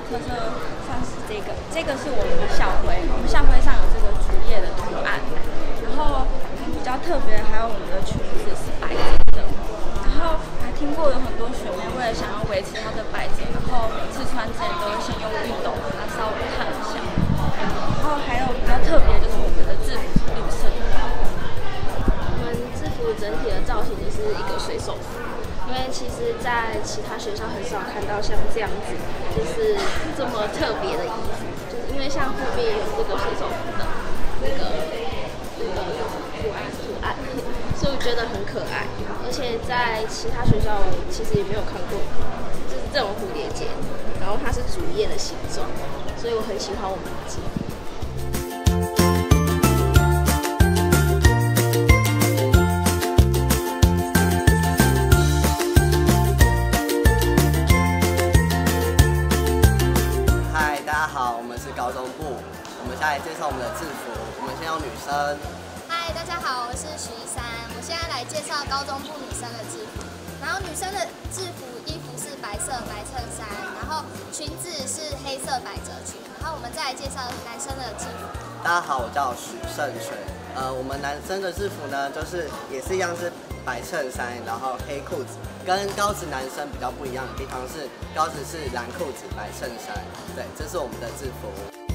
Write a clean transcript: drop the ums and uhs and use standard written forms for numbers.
特色像是这个是我们的校徽，我们校徽上有这个竹叶的图案。然后比较特别还有我们的裙子是白色的，然后还听过有很多学妹为了想要维持它的白色，然后每次穿之前都会先用熨斗把它稍微烫一下。然后还有比较特别就是我们的制服是绿色的。 我们制服整体的造型就是一个水手服，因为其实在其他学校很少看到像这样子，就是这么特别的衣服，就是因为像后面有这个水手服的那个图案，所以我觉得很可爱。而且在其他学校我其实也没有看过，就是这种蝴蝶结，然后它是竹叶的形状，所以我很喜欢我们的制服。 嗨，大家好，我们是高中部，我们现在来介绍我们的制服。我们先有女生。 嗨，大家好，我是许一珊，我现在来介绍高中部女生的制服。然后女生的制服衣服是白色白衬衫，然后裙子是黑色百褶裙。然后我们再来介绍男生的制服。 大家好，我叫许胜水。我们男生的制服呢，就是也是一样是白衬衫，然后黑裤子。跟高职男生比较不一样的地方是，高职是蓝裤子白衬衫。对，这是我们的制服。